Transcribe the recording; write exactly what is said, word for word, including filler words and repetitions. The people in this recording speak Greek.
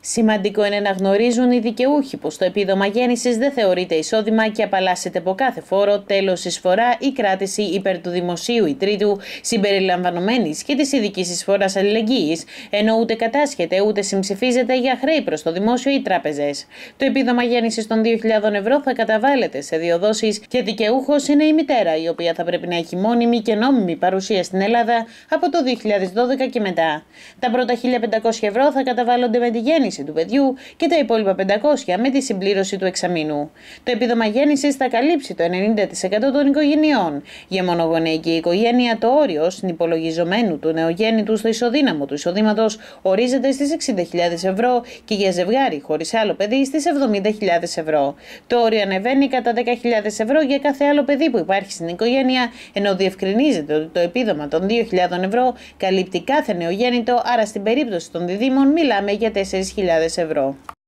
Σημαντικό είναι να γνωρίζουν οι δικαιούχοι πως το επίδομα γέννησης δεν θεωρείται εισόδημα και απαλλάσσεται από κάθε φόρο, τέλος, εισφορά ή κράτηση υπέρ του δημοσίου ή τρίτου, συμπεριλαμβανομένης και της ειδικής εισφοράς αλληλεγγύης, ενώ ούτε κατάσχεται ούτε συμψηφίζεται για χρέη προς το δημόσιο ή τράπεζες. Το επίδομα γέννησης των δύο χιλιάδες ευρώ θα καταβάλλεται σε δύο δόσεις και δικαιούχος είναι η μητέρα, η οποία θα πρέπει να έχει μόνιμη και νόμιμη παρουσία στην Ελλάδα από το δύο χιλιάδες δώδεκα και μετά. Τα πρώτα χίλια πεντακόσια ευρώ θα καταβάλλονται με τη γέννηση του παιδιού και τα υπόλοιπα πεντακόσια με τη συμπλήρωση του εξαμήνου. Το επίδομα γέννησης θα καλύψει το ενενήντα τοις εκατό των οικογενειών. Για μονογονεϊκή οικογένεια, το όριο συνυπολογιζομένου του νεογέννητου στο ισοδύναμο του εισοδήματος ορίζεται στις εξήντα χιλιάδες ευρώ και για ζευγάρι χωρίς άλλο παιδί στις εβδομήντα χιλιάδες ευρώ. Το όριο ανεβαίνει κατά δέκα χιλιάδες ευρώ για κάθε άλλο παιδί που υπάρχει στην οικογένεια, ενώ διευκρινίζεται ότι το επίδομα των δύο χιλιάδες ευρώ καλύπτει κάθε νεογέννητο, άρα στην περίπτωση των διδήμων μιλάμε για τέσσερις χιλιάδες ευρώ.